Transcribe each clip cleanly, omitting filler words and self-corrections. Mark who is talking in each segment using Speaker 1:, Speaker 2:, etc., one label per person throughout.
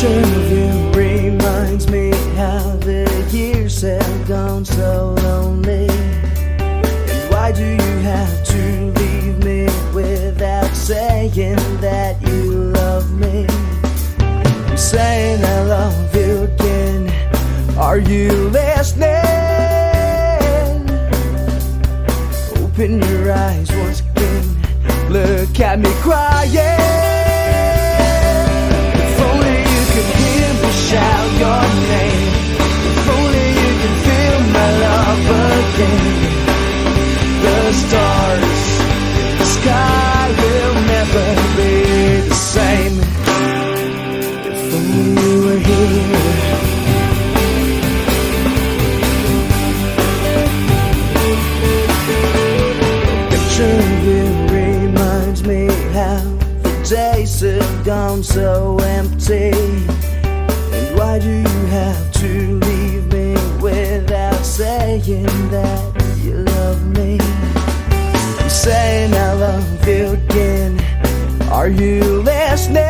Speaker 1: picture of you reminds me how the years have gone so lonely. And why do you have to leave me without saying that you love me? I'm saying I love you again. Are you listening? Open your eyes once again. Look at me crying. Shout your name. If only you can feel my love again. The stars, the sky will never be the same. If only you were here. The picture of you reminds me how the days have gone so empty. Why do you have to leave me without saying that you love me? I'm saying I love you again. Are you listening?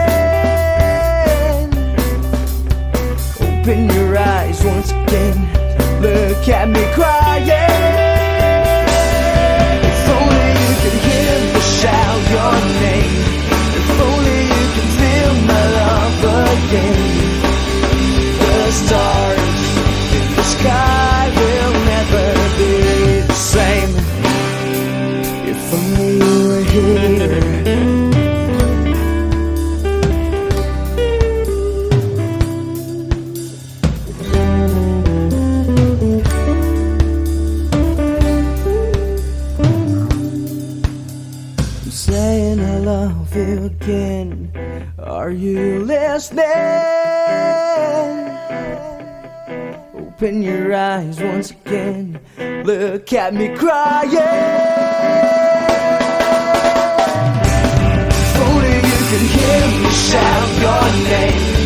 Speaker 1: Open your eyes once again. Look at me crying. If only you could hear me shout your name. If only you can feel my love again. The stars, the sky will never be the same. If only you were here. I'm saying I love you again. Are you listening? Open your eyes once again. Look at me crying. If only you could hear me shout your name.